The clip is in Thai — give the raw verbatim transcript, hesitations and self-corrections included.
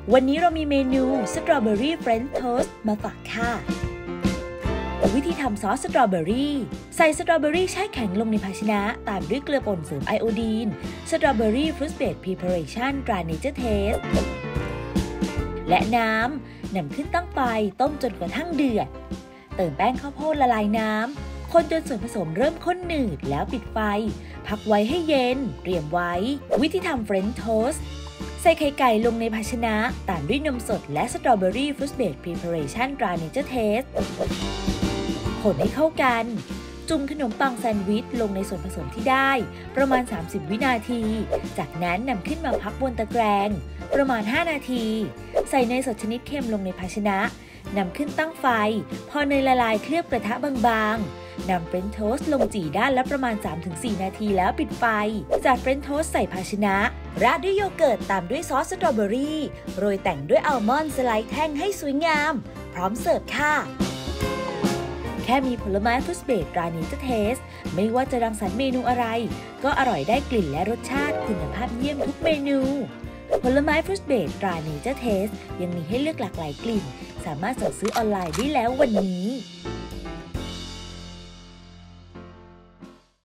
วันนี้เรามีเมนูสตรอเบอรี่เฟรนช์โทสต์มาฝากค่ะวิธีทำซอสสตรอเบอรี่ใส่สตรอเบอรี่แช่แข็งลงในภาชนะตามด้วยเกลือป่นเสริมไอโอดีนสตรอเบอรี่ฟรุตเบรดพรีพาเรชั่นตราเนเจอร์เทสและน้ำนำขึ้นตั้งไฟต้มจนกระทั่งเดือดเติมแป้งข้าวโพดละลายน้ำคนจนส่วนผสมเริ่มข้นหนืดแล้วปิดไฟพักไว้ให้เย็นเตรียมไว้วิธีทำเฟรนช์โทสต์ใส่ไข่ไก่ลงในภาชนะตามด้วยนมสดและสตรอเบอรี่ฟรุตเบรดพรีพาเรชั่นตราเนเจอร์เทสคนให้เข้ากันจุ่มขนมปังแซนด์วิชลงในส่วนผสมที่ได้ประมาณสามสิบวินาทีจากนั้นนำขึ้นมาพักบนตะแกรงประมาณห้านาทีใส่เนยสดชนิดเค็มลงในภาชนะนำขึ้นตั้งไฟพอเนยละลายเคลือบกระทะบางๆนำเฟรนช์โทสต์ลงจี่ด้านละประมาณ สามถึงสี่ นาทีแล้วปิดไฟจัดเฟรนช์โทสต์ใส่ภาชนะราดด้วยโยเกิร์ตตามด้วยซอสสตรอเบอรี่โรยแต่งด้วยอัลมอนด์สไลด์แท่งให้สวยงามพร้อมเสิร์ฟค่ะแค่มีผลไม้ฟรุตเบรดตราเนเจอร์เทสไม่ว่าจะรังสรรค์เมนูอะไรก็อร่อยได้กลิ่นและรสชาติคุณภาพเยี่ยมทุกเมนูผลไม้ฟรุตเบรดตราเนเจอร์เทสยังมีให้เลือกหลากหลายกลิ่นสามารถสั่งซื้อออนไลน์ได้แล้ววันนี้